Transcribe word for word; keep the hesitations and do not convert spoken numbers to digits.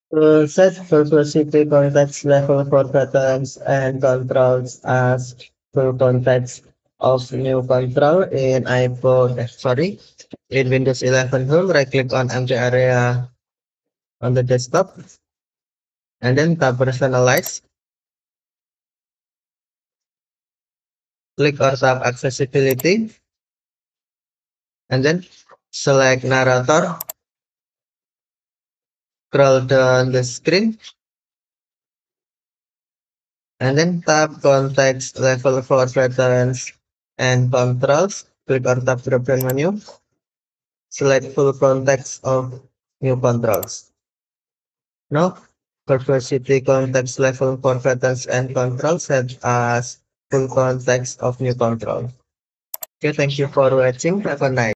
To set Verbosity context level for buttons and controls as full context of new control in iPhone, eh, sorry, in Windows eleven Home, right click on empty area on the desktop and then tap personalize, click or tap accessibility and then select narrator, scroll down the screen and then tap context level for buttons and controls, click or tap drop down menu. Select full context of new controls. Now, Verbosity context level for buttons and controls set as full context of new control. Okay, thank you for watching. Have a nice